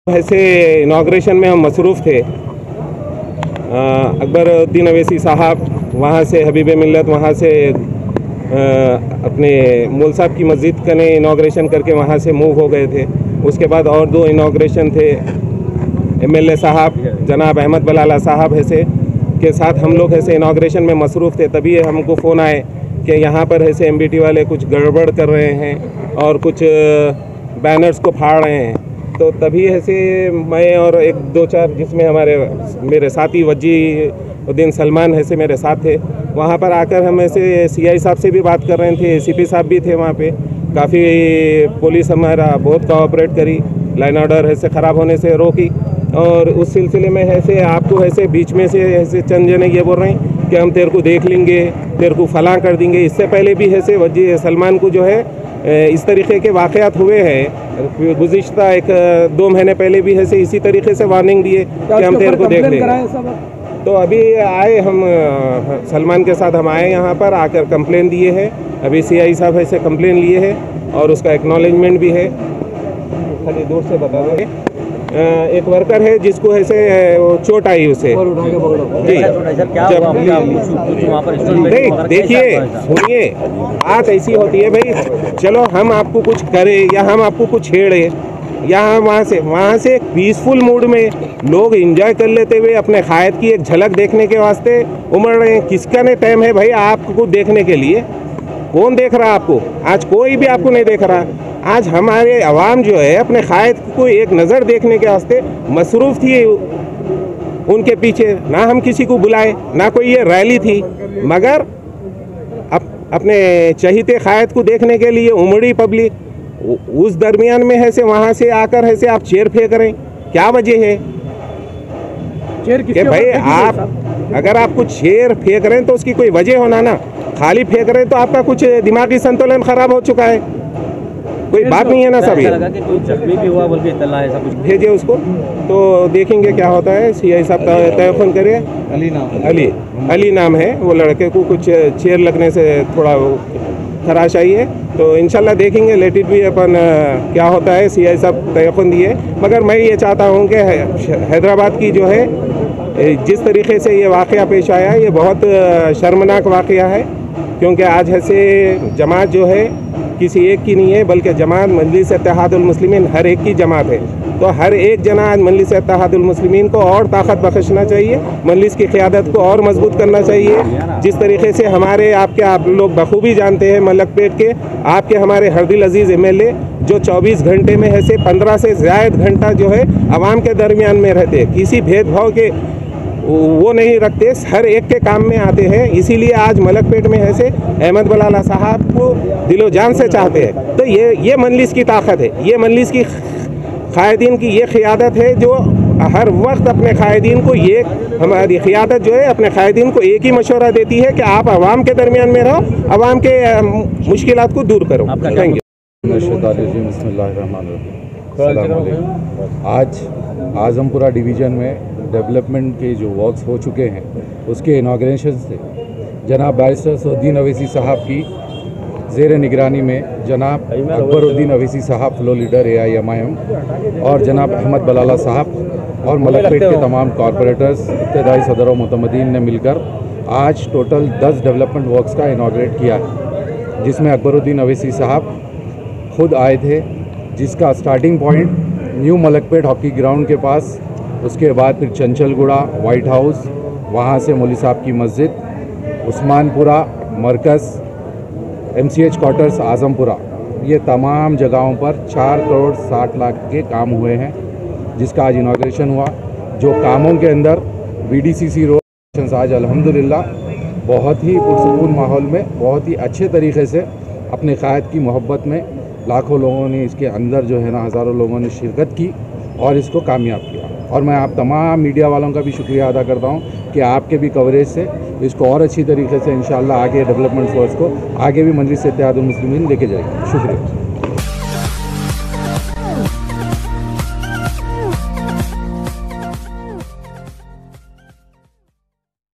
ऐसे इनाग्रेशन में हम मसरूफ़ थे। अकबरुद्दीन अवैसी साहब वहाँ से हबीब मिल्लत वहाँ से अपने मौल साहब की मस्जिद का ने इनाग्रेशन करके वहाँ से मूव हो गए थे। उसके बाद और दो इनाग्रेशन थे एमएलए साहब जनाब अहमद बलाला साहब ऐसे के साथ हम लोग ऐसे इनाग्रेशन में मसरूफ़ थे। तभी हमको फ़ोन आए कि यहाँ पर ऐसे एमबीटी वाले कुछ गड़बड़ कर रहे हैं और कुछ बैनर्स को फाड़ रहे हैं। तो तभी ऐसे मैं और एक दो चार जिसमें मेरे साथी वजीउद्दीन सलमान ऐसे मेरे साथ थे, वहाँ पर आकर हम ऐसे सीआई साहब से भी बात कर रहे थे, एसीपी साहब भी थे वहाँ पे। काफ़ी पुलिस हमारा बहुत कोऑपरेट करी, लाइन ऑर्डर ऐसे ख़राब होने से रोकी। और उस सिलसिले में ऐसे आपको ऐसे बीच में से ऐसे चंद जने ये बोल रहे हैं कि हम तेरे को देख लेंगे, तेरे को फलां कर देंगे। इससे पहले भी ऐसे वजी सलमान को जो है इस तरीके के वाक़यात हुए हैं। गुज़िश्ता 1-2 महीने पहले भी ऐसे इसी तरीके से वार्निंग दिए कि हम तेरे को देख लेंगे। तो अभी आए हम सलमान के साथ हम आए यहाँ पर आकर कंप्लेन दिए हैं। अभी सीआई साहब ऐसे कंप्लेन लिए हैं और उसका एक्नॉलेजमेंट भी है। खाली दूर से बता देंगे, एक वर्कर है जिसको ऐसे चोट आई उसे जी। देखिए सुनिए, बात ऐसी होती है भाई, चलो हम आपको कुछ करें या हम आपको कुछ छेड़े या वहाँ से एक पीसफुल मूड में लोग एंजॉय कर लेते हुए अपने खायत की एक झलक देखने के वास्ते उमड़ रहे हैं। किसका ने टाइम है भाई आपको देखने के लिए? कौन देख रहा है आपको? आज कोई भी आपको नहीं देख रहा। आज हमारे अवाम जो है अपने खायत को एक नज़र देखने के वास्ते मसरूफ़ थी उनके पीछे। ना हम किसी को बुलाए, ना कोई ये रैली थी, मगर अपने चहीते खायत को देखने के लिए उमड़ी पब्लिक। उस दरमियान में है से वहाँ से आकर है से आप चेयर फेंक रहे हैं, क्या वजह है? कि भाई आप अगर आप कुछ चेयर फेंक रहे हैं तो उसकी कोई वजह होना ना। खाली फेंक रहे हैं तो आपका कुछ दिमागी संतुलन खराब हो चुका है, कोई बात नहीं है ना। सभी कोई जख्मी भी हुआ बल्कि इत्तला है, सब कुछ भेजे उसको तो देखेंगे क्या होता है। सीआई साहब का टेलीफोन करिए। अली नाम है वो लड़के को, कुछ चेयर लगने से थोड़ा खराश आई है तो इंशाल्लाह देखेंगे। लेट इट भी अपन क्या होता है। सीआई साहब टेलीफोन दिए, मगर मैं ये चाहता हूँ कि हैदराबाद की जो है जिस तरीके से ये वाक़या पेश आया ये बहुत शर्मनाक वाक़या है। क्योंकि आज ऐसे जमात जो है किसी एक की नहीं है, बल्कि जमात मजलिस इत्तेहादुल मुस्लिमीन हर एक की जमात है। तो हर एक जना आज मजलिस इत्तेहादुल मुस्लिमीन को और ताकत बख्शना चाहिए, मजलिस की क़यादत को और मजबूत करना चाहिए। जिस तरीके से आप लोग बखूबी जानते हैं मलकपेट के आपके हमारे हरदिल अजीज़ एमएलए जो 24 घंटे में ऐसे 15 से ज़्यादा घंटा जो है आवाम के दरमियान में रहते, किसी भेदभाव के वो नहीं रखते, हर एक के काम में आते हैं। इसीलिए आज मलकपेट में ऐसे अहमद बलाला साहब को दिलो जान से चाहते हैं। तो ये मजलिस की ताकत है, ये मजलिस की क़ायदीन की ये क़ियादत है जो हर वक्त अपने क़ायदीन को ये हमारी क़ियादत जो है अपने क़ायदीन को एक ही मशवरा देती है कि आप आवाम के दरमियान में रहो, आवाम के मुश्किलात को दूर करो। Thank you. आज आज़मपुरा डिवीज़न में डेवलपमेंट के जो वर्क्स हो चुके हैं उसके इनाग्रेशन से जनाब बैरिस्टर सऊद्दीन अवैसी साहब की ज़ेर निगरानी में जनाब अकबरुद्दीन अवैसी साहब फ्लो लीडर AIMIM और जनाब अहमद बलाला साहब और मलकपेट के तमाम कॉरपोरेटर्स इब्तदाई सदर व मुतमदीन ने मिलकर आज टोटल 10 डेवलपमेंट वर्क्स का इनाग्रेट किया है, जिसमें अकबरुद्दीन अवैसी साहब खुद आए थे, जिसका starting point new Malakpet hockey ground के पास, उसके बाद फिर चंचलगुड़ा वाइट हाउस, वहाँ से मौली साहब की मस्जिद, उस्मानपुरा मरकज़, MCH क्वार्टर्स आज़मपुरा, ये तमाम जगहों पर 4 करोड़ 60 लाख के काम हुए हैं, जिसका आज इनाग्रेशन हुआ। जो कामों के अंदर VDCC रोड आज अल्हम्दुलिल्लाह बहुत ही पुरसुकून माहौल में बहुत ही अच्छे तरीके से अपने क़ायद की मोहब्बत में लाखों लोगों ने इसके अंदर जो है ना हज़ारों लोगों ने शिरकत की और इसको कामयाब किया। और मैं आप तमाम मीडिया वालों का भी शुक्रिया अदा करता हूँ कि आपके भी कवरेज से इसको और अच्छी तरीके से इंशाअल्लाह आगे डेवलपमेंट वर्क्स को आगे भी मजलिस इत्तेहादुल मुस्लिमीन लेके जाएगी। शुक्रिया।